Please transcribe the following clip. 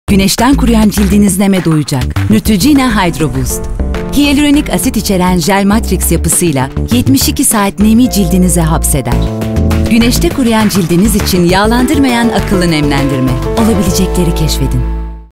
Güneşten kuruyan cildiniz neme doyacak. Neutrogena Hydro Boost. Hyaluronik asit içeren jel matrix yapısıyla 72 saat nemi cildinize hapseder. Güneşte kuruyan cildiniz için yağlandırmayan akıllı nemlendirme. Olabilecekleri keşfedin.